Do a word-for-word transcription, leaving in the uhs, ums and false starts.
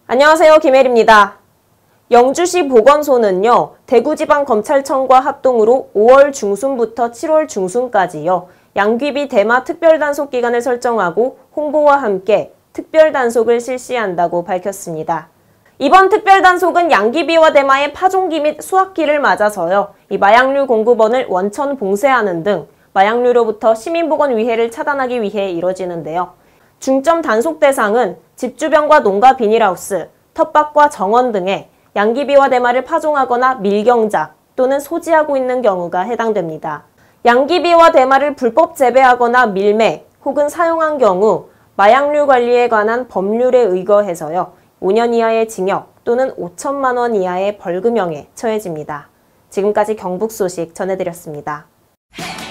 안녕하세요, 김혜리입니다. 영주시 보건소는요, 대구지방검찰청과 합동으로 오월 중순부터 칠월 중순까지요, 양귀비 대마 특별단속 기간을 설정하고 홍보와 함께 특별단속을 실시한다고 밝혔습니다. 이번 특별단속은 양귀비와 대마의 파종기 및 수확기를 맞아서요, 이 마약류 공급원을 원천 봉쇄하는 등 마약류로부터 시민보건 위해를 차단하기 위해 이뤄지는데요. 중점 단속 대상은 집 주변과 농가 비닐하우스, 텃밭과 정원 등에 양귀비와 대마를 파종하거나 밀경작 또는 소지하고 있는 경우가 해당됩니다. 양귀비와 대마를 불법 재배하거나 밀매 혹은 사용한 경우 마약류 관리에 관한 법률에 의거해서요, 오 년 이하의 징역 또는 오천만 원 이하의 벌금형에 처해집니다. 지금까지 경북 소식 전해드렸습니다.